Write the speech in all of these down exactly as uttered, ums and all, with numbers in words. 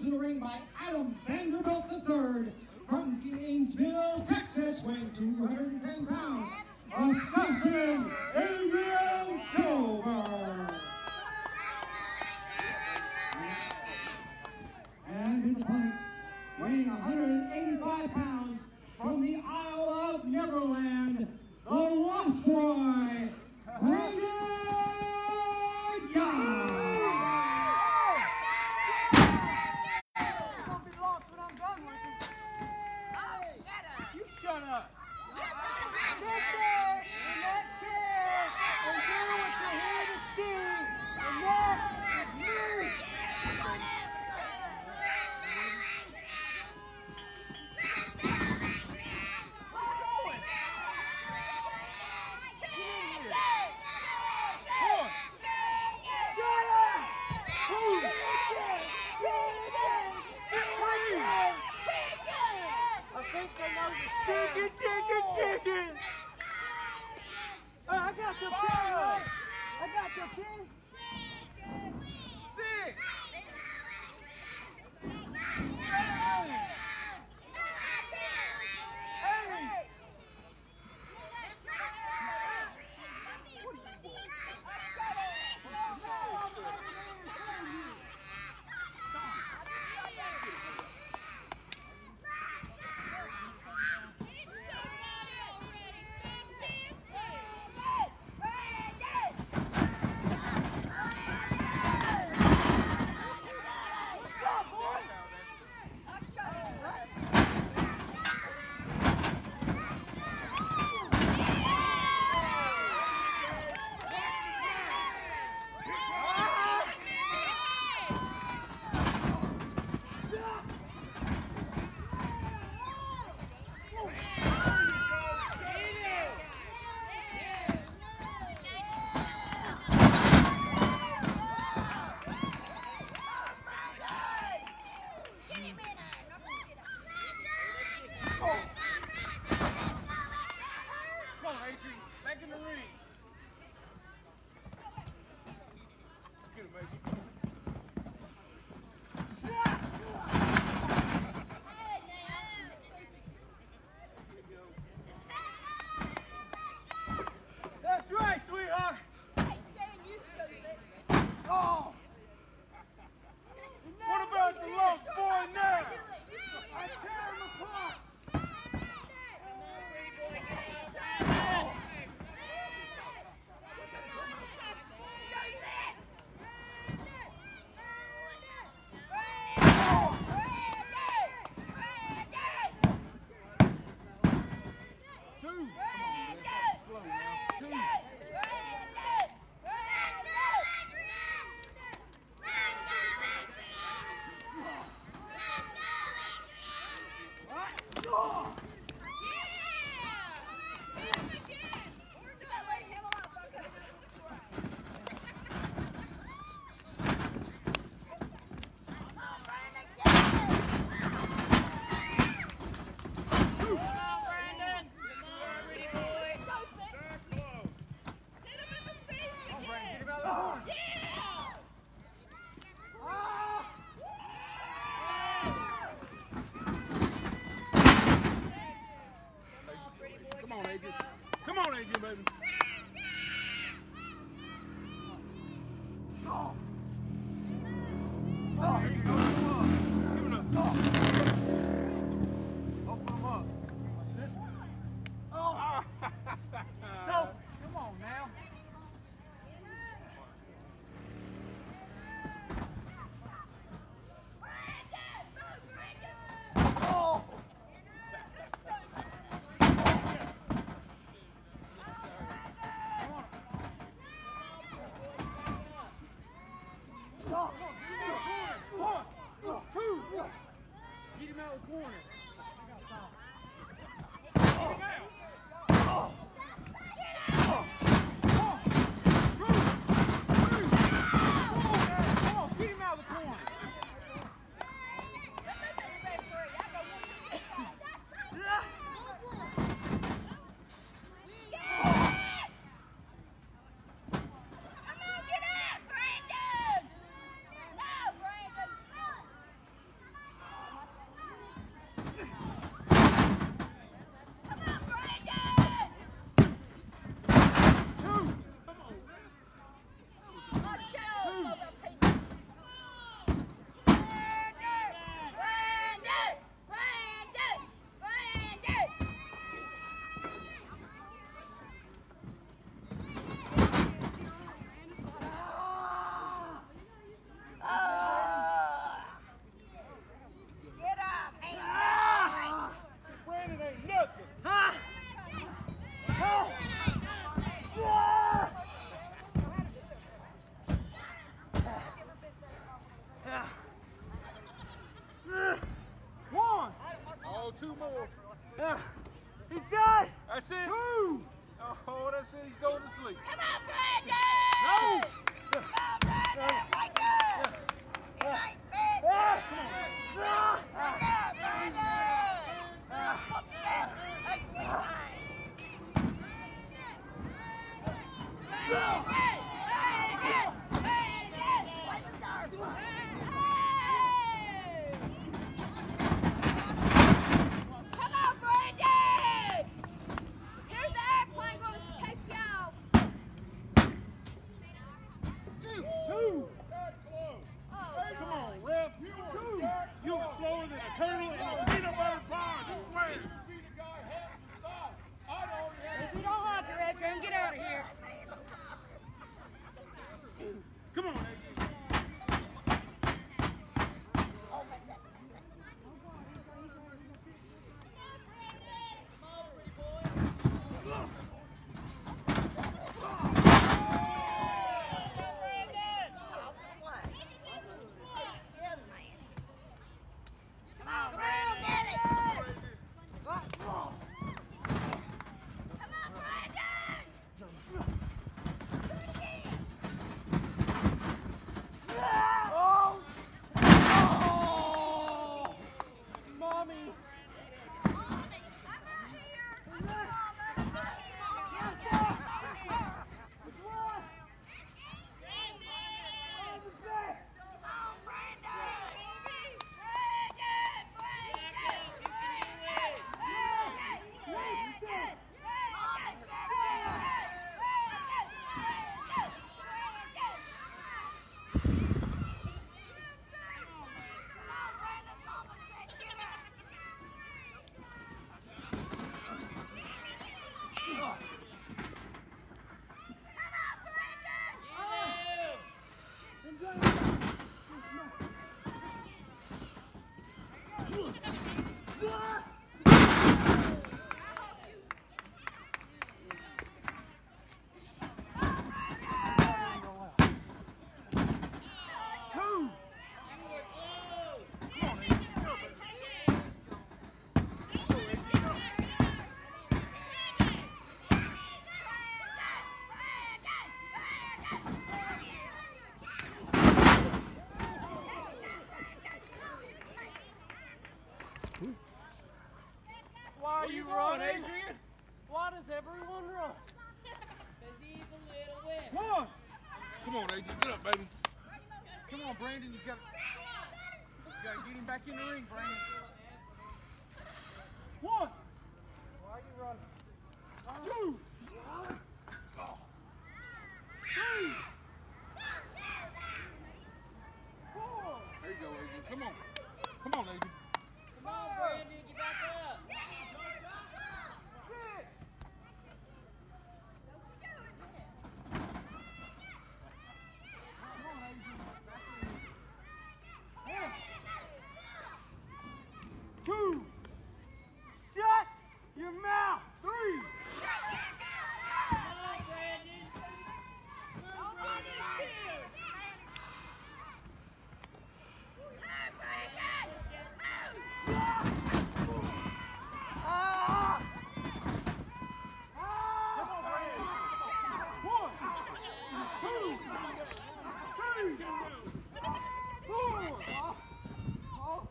into the ring by Adam Vanderbilt the third from Gainesville, Texas, weighing two hundred ten pounds, Assassin Adrian Silver. And his opponent, weighing one hundred eighty-five pounds, from the Isle of Neverland, the Lost Boy, Brandon Young. Shut up! Sit there in that chair and do what you're here to see, and that is me! Chicken, chicken, chicken! Oh, I got your pin, right? I got your pin. Six! Seven! Eight! That's right, sweetheart. Oh. What about the Lost Boy now? I tear him apart. Come on, Adrian. Come on, Adrian, baby. Oh. Oh, here you go. Give it up. Oh. Open them up. What's this one? Oh. So, come on now. Oh. One, two, get him out of the corner. Get him out. Oh. Oh. One, two, three. Come on, get him out of the corner. Yeah. He's done. That's it. Two. Oh, that's it. He's going to sleep. Come on, Brandon! No. Come on, Brandon! Wake up! It ain't fit! Yeah. Wake up, Brandon! Whoop that ugly thing! Brandon! Brandon! Brandon! Where's the door from? Hey! Come on, Brandon! Here's the airplane going to take you off. Two. Oh, Come God. on, ref. You were, you were slower than a turtle in a peanut butter pond. I swear. If you don't like it, Red Trim, get out of here. Come on, Adrian. Oh, that's it. Come on, Brandon, get it! Come on, Brandon! Oh. Oh. Mommy. Why are you running, Adrian? Why does everyone run? Because he's a little wet. One. Come on, Adrian. Get up, baby. Come on, Brandon. You got you got to get him back in the ring, Brandon. One. Why are you running? Two. Three. Four. There you go, Adrian. Come on. Come on, Adrian. Come on, Brandon, get back up. Six. Two. Shut your mouth. Three. Come on, Brandon. Nobody's here. Hey, Brandon! Move! Ah! Come on, Brandon. One, two, three, four. Oh.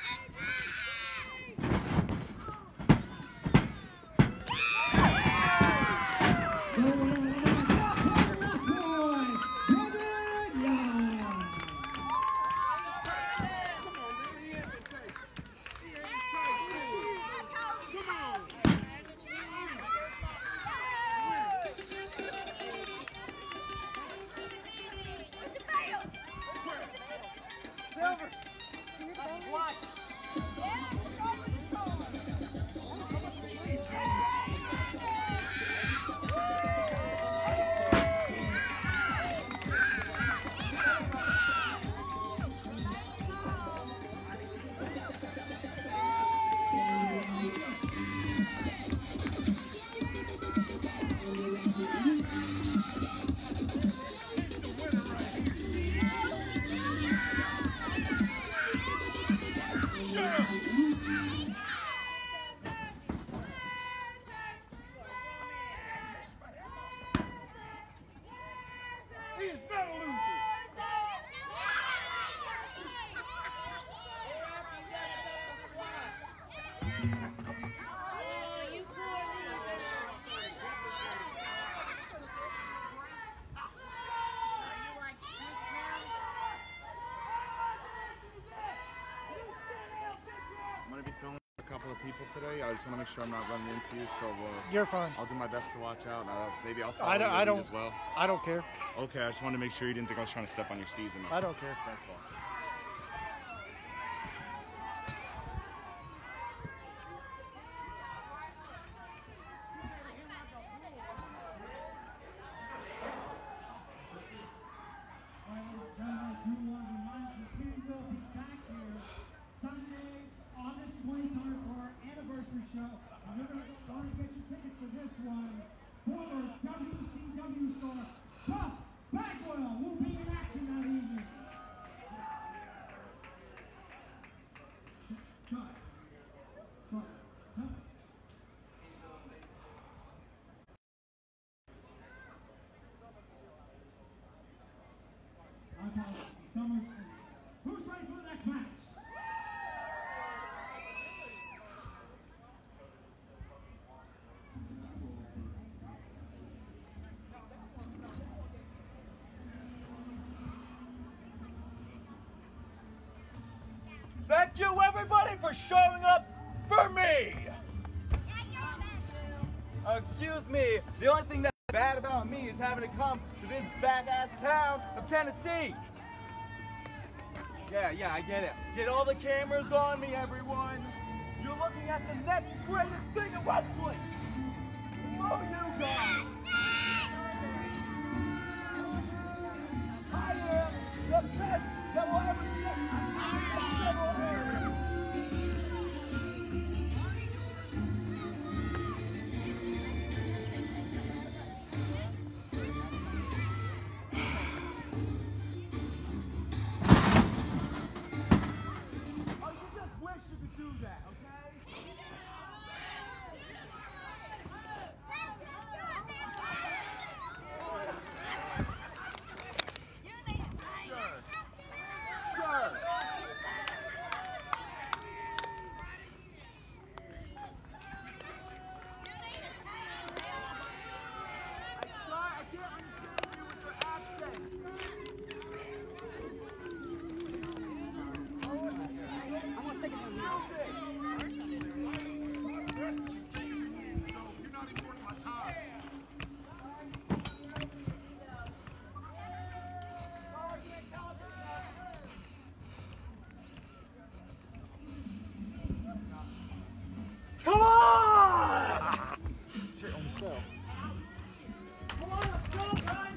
Silver. That's twice. Shut up. Of people today. I just want to make sure I'm not running into you, so uh, you're fine. I'll do my best to watch out. Uh, maybe I'll follow I don't, your I don't, lead as well. I don't care. Okay, I just wanted to make sure you didn't think I was trying to step on your steez. I don't care. Thanks, boss. Who's ready for the next match? Thank you, everybody, for showing up for me. Uh, excuse me, the only thing that's bad about me is having to come to this back-ass town of Tennessee. Yeah, yeah, I get it. Get all the cameras on me, everyone. You're looking at the next greatest thing in wrestling. Oh, you guys. I am the best that will ever see it. Come on! Shit almost fell. Come on, let's go, guys!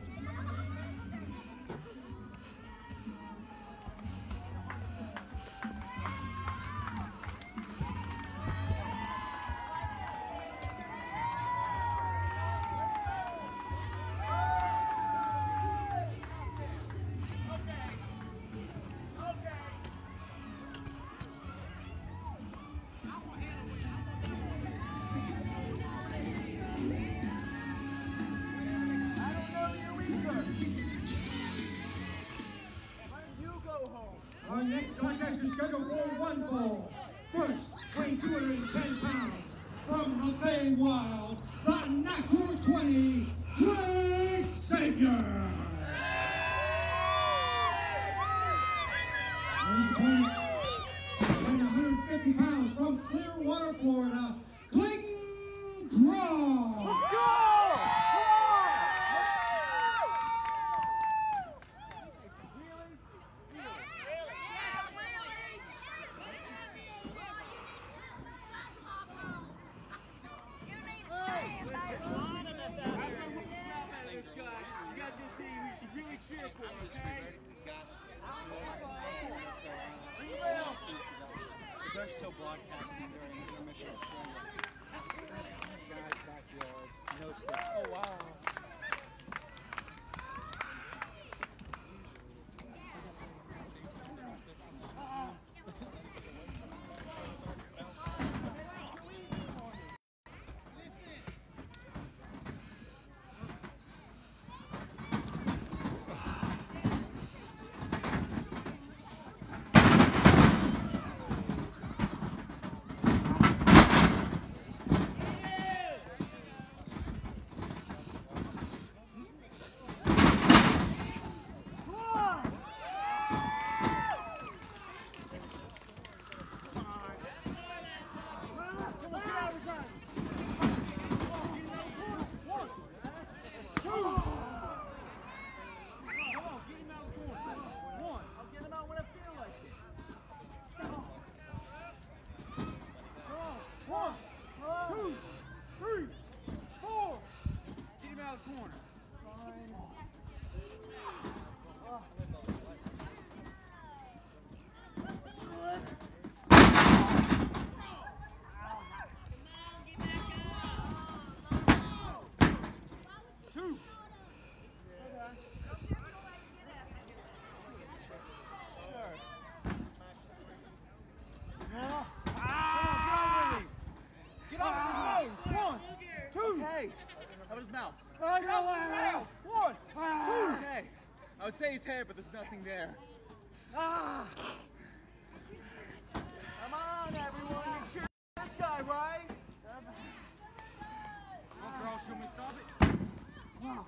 Our next contest is scheduled for one fall. First, weighing two hundred ten pounds, from the Feywild, the Nashua twenty, Drake Savior. Weighing one hundred fifty pounds, from Clearwater, Florida, Clayton Cross. Let's go! They're still broadcasting during intermission. Guy's backyard, no step. Oh wow. Our mouth. Get out of his mouth. One, two. Okay. I would say his head, but there's nothing there. Ah. Come on, everyone. Make sure this guy, right? Come on, girls. Should we stop it? Wow.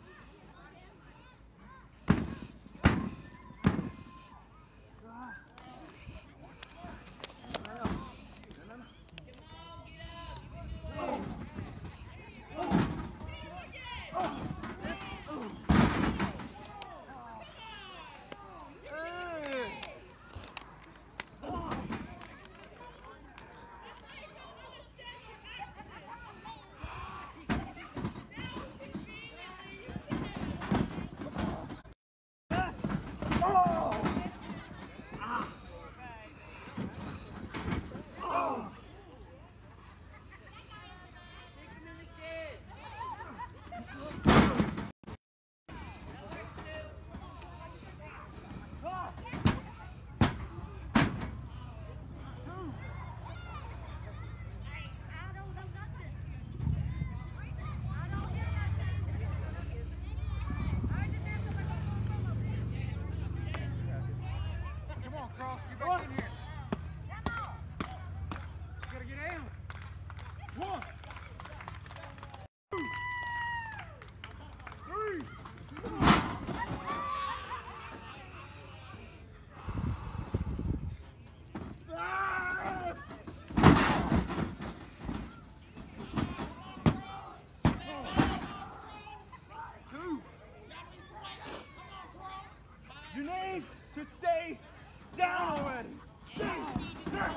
You need to stay down already. Down. Down.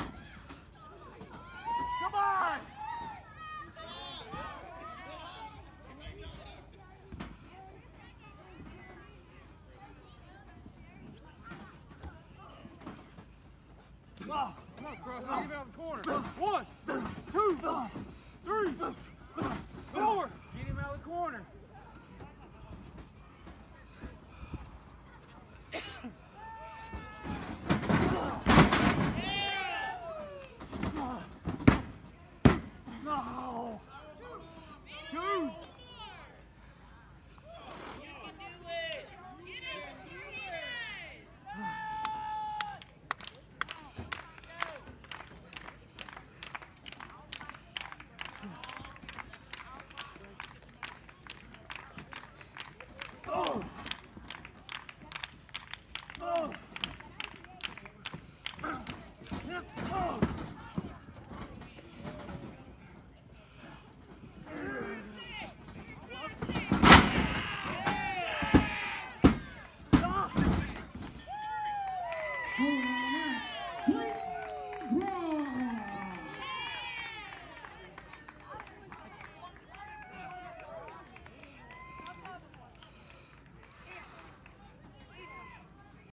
Come on. Oh, come on, Cross. Get him out of the corner. One, two, three, four. Get him out of the corner. No! Two! You can do it! Get it! Oh! Oh! Oh! All right.